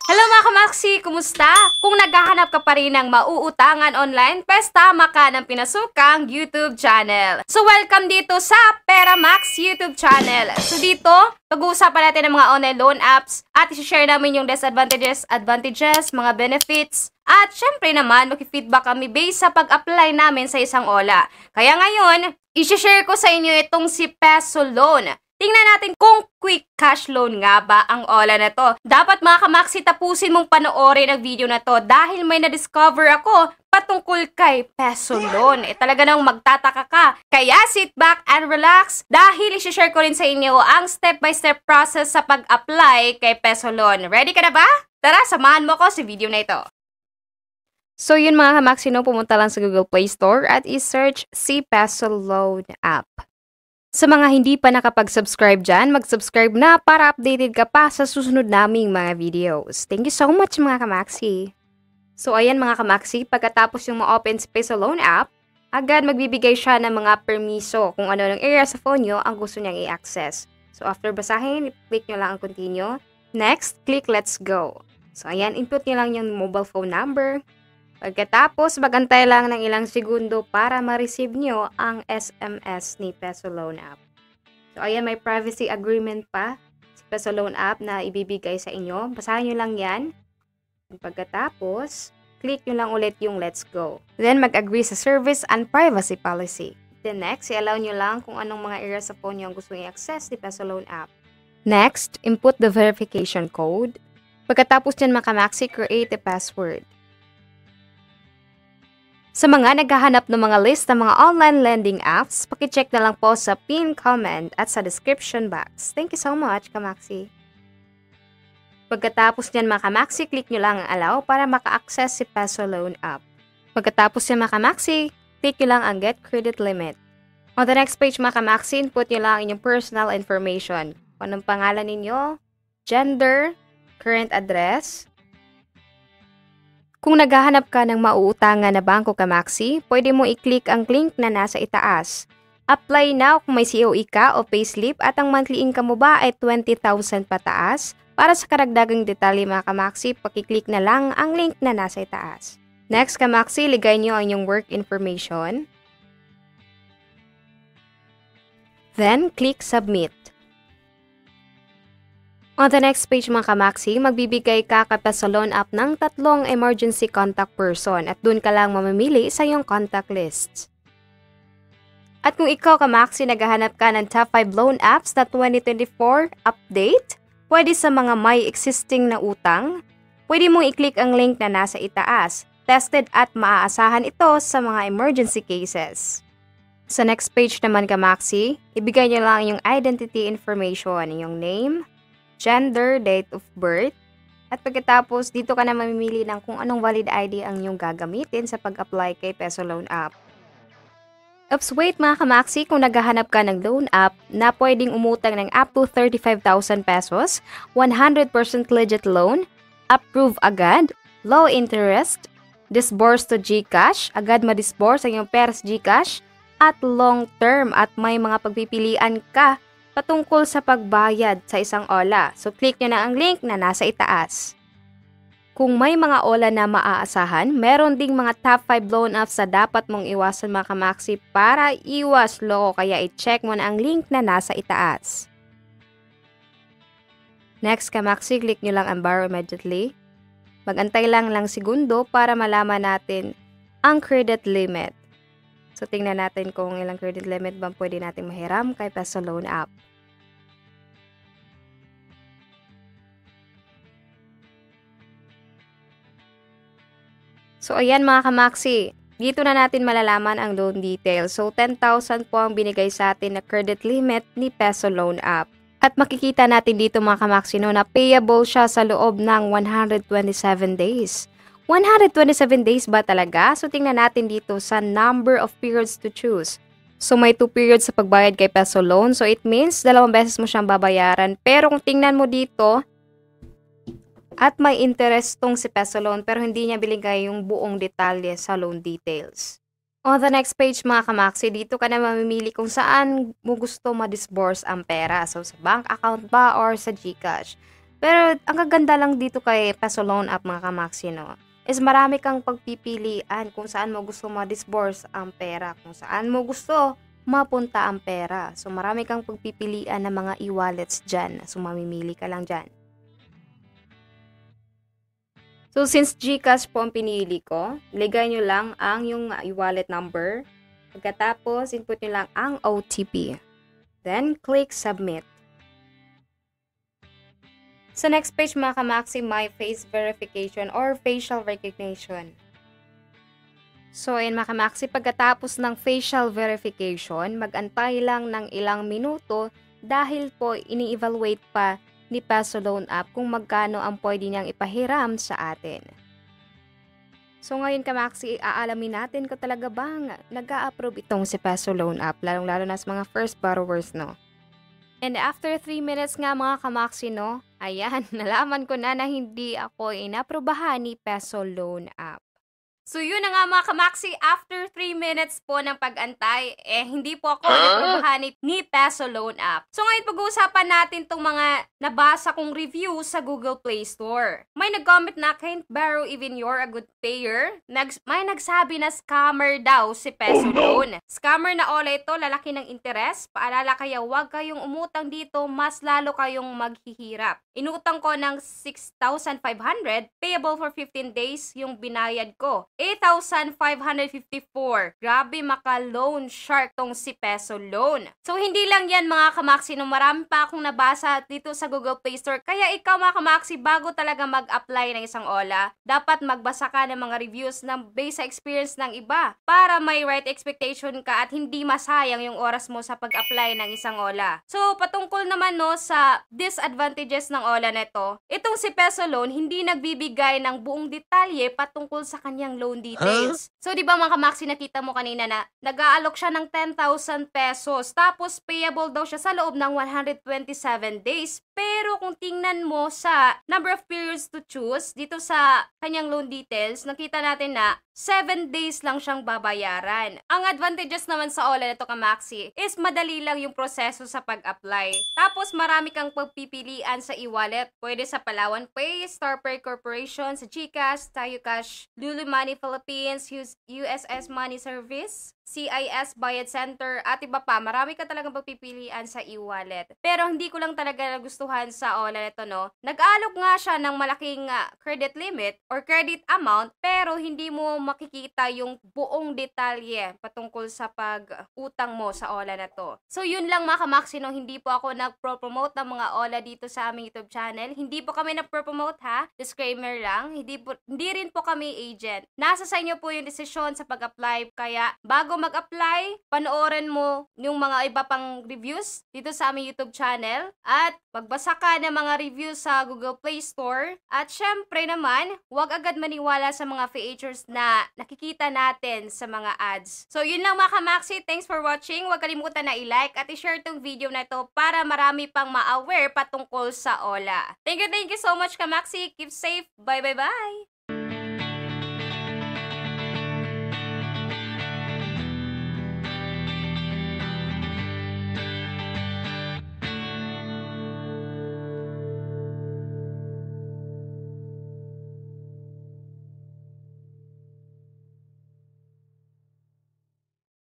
Hello mga kamaksi! Kumusta? Kung naghahanap ka pa rin ng mauutangan online, pwes tama ka ng pinasukang YouTube channel. So welcome dito sa Peramax YouTube channel. So dito, pag-uusapan natin ng mga online loan apps at i-share namin yung disadvantages, advantages, mga benefits. At syempre naman, maki-feedback kami based sa pag-apply namin sa isang OLA. Kaya ngayon, i-share ko sa inyo itong si Peso Loan. Tingnan natin kung quick cash loan nga ba ang OLA na to. Dapat mga kamaksi, tapusin mong panoorin ang video na to dahil may na-discover ako patungkol kay Peso Loan. Talaga nang magtataka ka. Kaya sit back and relax dahil i-share ko rin sa inyo ang step-by-step process sa pag-apply kay Peso Loan. Ready ka na ba? Tara, samahan mo ko sa video na ito. So yun mga kamaksi, pumunta lang sa Google Play Store at i-search si Peso Loan app. Sa mga hindi pa nakapag-subscribe dyan, mag-subscribe na para updated ka pa sa susunod naming mga videos. Thank you so much mga kamaksi! So ayan mga kamaksi, pagkatapos yung ma-open si Peso Loan app, agad magbibigay siya ng mga permiso kung ano ng area sa phone nyo ang gusto niyang i-access. So after basahin, click nyo lang ang continue. Next, click let's go. So ayan, input nyo lang yung mobile phone number. Pagkatapos, magantay lang ng ilang segundo para ma-receive nyo ang SMS ni Peso Loan app. So, ayan, may privacy agreement pa si Peso Loan app na ibibigay sa inyo. Basahin nyo lang yan. Pagkatapos, click nyo lang ulit yung let's go. Then, mag-agree sa service and privacy policy. Then next, i-allow nyo lang kung anong mga area sa phone nyo ang gusto i-access ni Peso Loan app. Next, input the verification code. Pagkatapos nyan mga kamaksi, create a password. Sa mga naghahanap ng mga list ng mga online lending apps, pakicheck na lang po sa pin comment at sa description box. Thank you so much, kamaksi! Pagkatapos niyan mga kamaksi, click nyo lang ang allow para maka-access si Peso Loan app. Pagkatapos niyan mga kamaksi, click nyo lang ang get credit limit. On the next page mga kamaksi, input nyo lang inyong personal information. Kung anong pangalan ninyo, gender, current address. Kung naghahanap ka ng mauutangan na bangko kamaksi, pwede mo i-click ang link na nasa itaas. Apply now kung may COE ka o payslip at ang monthly income mo ba ay 20,000 pataas. Para sa karagdagang detalye mga kamaksi, pakiclick na lang ang link na nasa itaas. Next kamaksi, ligay nyo ang inyong work information. Then, click submit. On the next page mga kamaksi, magbibigay ka kay Peso Loan app ng 3 emergency contact person at dun ka lang mamimili sa iyong contact lists. At kung ikaw kamaksi naghahanap ka ng top 5 loan apps na 2024 update, pwede sa mga may existing na utang, pwede mong i-click ang link na nasa itaas. Tested at maaasahan ito sa mga emergency cases. Sa next page naman kamaksi, ibigay nyo lang yung identity information, yung name, gender, date of birth, at pagkatapos dito ka na mamimili ng kung anong valid ID ang iyong gagamitin sa pag-apply kay Peso Loan app. Oops, wait mga kamaksi, kung naghahanap ka ng loan app na pwedeng umutang ng up to 35,000 pesos, 100% legit loan, approve agad, low interest, disburse to GCash, agad ma-disburse ang iyong pera sa GCash, at long term at may mga pagpipilian ka patungkol sa pagbayad sa isang OLA. So, click nyo na ang link na nasa itaas. Kung may mga OLA na maaasahan, meron ding mga top 5 loan apps na dapat mong iwasan mga kamaksi para iwas loko, kaya i-check mo na ang link na nasa itaas. Next kamaksi, click nyo lang ang borrow immediately. Magantay lang segundo para malaman natin ang credit limit. So, tingnan natin kung ilang credit limit ba pwede natin mahiram kay Peso Loan app. So, ayan mga kamaksi. Dito na natin malalaman ang loan details. So, 10,000 po ang binigay sa atin na credit limit ni Peso Loan app. At makikita natin dito mga kamaksi na payable siya sa loob ng 127 days. 127 days ba talaga? So, tingnan natin dito sa number of periods to choose. So, may 2 periods sa pagbayad kay Peso Loan. So, it means 2 beses mo siyang babayaran. Pero kung tingnan mo dito, at may interest tong si Peso Loan pero hindi niya binigay yung buong detalye sa loan details. On the next page mga kamaksi, dito ka na mamimili kung saan mo gusto ma-disburse ang pera. So, sa bank account ba or sa GCash. Pero ang kaganda lang dito kay Peso Loan App mga kamaksi, no, is marami kang pagpipilian kung saan mo gusto ma-disburse ang pera, kung saan mo gusto mapunta ang pera. So marami kang pagpipilian ng mga e-wallets dyan. So mamimili ka lang dyan. So since GCash po ang pinili ko, ligay nyo lang ang yung e-wallet number. Pagkatapos, input nyo lang ang OTP. Then, click Submit. Sa next page mga kamaksi, may face verification or facial recognition. So, ayun mga kamaksi, pagkatapos ng facial verification, mag-antay lang ng ilang minuto dahil po ini-evaluate pa ni Peso Loan App kung magkano ang pwede niyang ipahiram sa atin. So ngayon kamaksi, aalamin natin kung talaga bang nag-a-approve itong si Peso Loan App, lalong-lalo na sa mga first borrowers, no? And after 3 minutes nga mga kamaksi, no, ayan, nalaman ko na hindi ako inaprubahan ni Peso Loan App. So yun na nga mga kamaksi, after 3 minutes po ng pag-antay, hindi po ako naprubahan ni Peso Loan App. So ngayon pag-uusapan natin tong mga nabasa kong review sa Google Play Store. May nag-comment na, can't borrow even you're a good payer. May nagsabi na scammer daw si Peso Loan. Scammer na ola ito, lalaki ng interes. Paalala kaya huwag kayong umutang dito, mas lalo kayong maghihirap. Inutang ko ng 6,500, payable for 15 days yung binayad ko. 8,554. Grabe, maka-loan shark tong si Peso Loan. So, hindi lang yan mga kamaksi, no, marami pa akong nabasa dito sa Google Play Store. Kaya ikaw mga kamaksi, bago talaga mag-apply ng isang OLA, dapat magbasa ka ng mga reviews ng based sa experience ng iba para may right expectation ka at hindi masayang yung oras mo sa pag-apply ng isang OLA. So, patungkol naman no sa disadvantages ng OLA na ito, itong si Peso Loan hindi nagbibigay ng buong detalye patungkol sa kanyang loan details. So, di ba mga kamaksi, nakita mo kanina na nag-aalok siya ng 10,000 pesos. Tapos, payable daw siya sa loob ng 127 days. Pero kung tingnan mo sa number of periods to choose, dito sa kanyang loan details, nakita natin na 7 days lang siyang babayaran. Ang advantages naman sa OLA nito kamaksi is madali lang yung proseso sa pag-apply. Tapos marami kang pagpipilian sa e-wallet. Pwede sa Palawan Pay, Starpay Corporation, sa GCash, Tayo Cash, Lulu Money Philippines, USS Money Service, CIS Bayad Center, at iba pa. Marami ka talagang pagpipilian sa e-wallet. Pero hindi ko lang talaga nagustuhan sa OLA nito, no. Nag-alok nga siya ng malaking credit limit or credit amount, pero hindi mo makikita yung buong detalye patungkol sa pag-utang mo sa OLA na to. So yun lang mga kamaksi, no, hindi po ako nag-promote ng mga OLA dito sa aming YouTube channel. Hindi po kami nag-promote ha. Disclaimer lang. Hindi rin po kami agent. Nasa sa inyo po yung desisyon sa pag-apply. Kaya bago mag-apply, panoorin mo yung mga iba pang reviews dito sa aming YouTube channel at magbasa ka ng mga reviews sa Google Play Store. At syempre naman, huwag agad maniwala sa mga features na nakikita natin sa mga ads. So yun lang mga kamaksi, thanks for watching. Huwag kalimutan na i-like at i-share tong video na ito para marami pang ma-aware patungkol sa OLA. Thank you so much kamaksi. Keep safe. Bye.